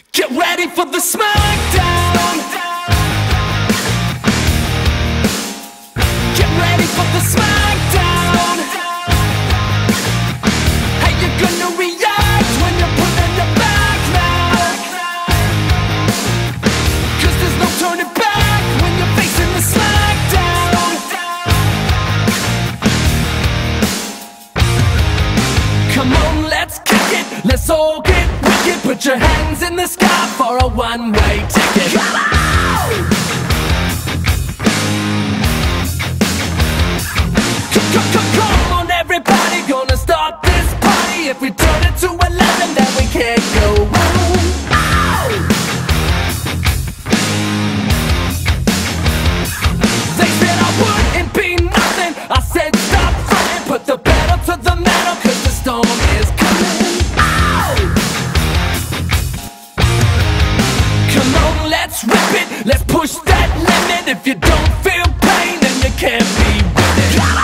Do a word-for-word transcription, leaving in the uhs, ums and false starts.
Get ready for the smackdown. Get ready for the smackdown. How you gonna react when you're put in your back now? Cause there's no turning back when you're facing the smackdown. Come on, let's kick it, let's all get wicked. Put your hands in the sky for a one-way ticket. Come on! Come on, everybody, gonna start this party. If we turn it to eleven, then we can't go home. Ow! They said I wouldn't be nothing. I said stop fronting, put the pedal to the metal, cause the storm is coming. Ow! Come on, let's rip it, let's push that limit. If you don't feel pain, then you can't be with it.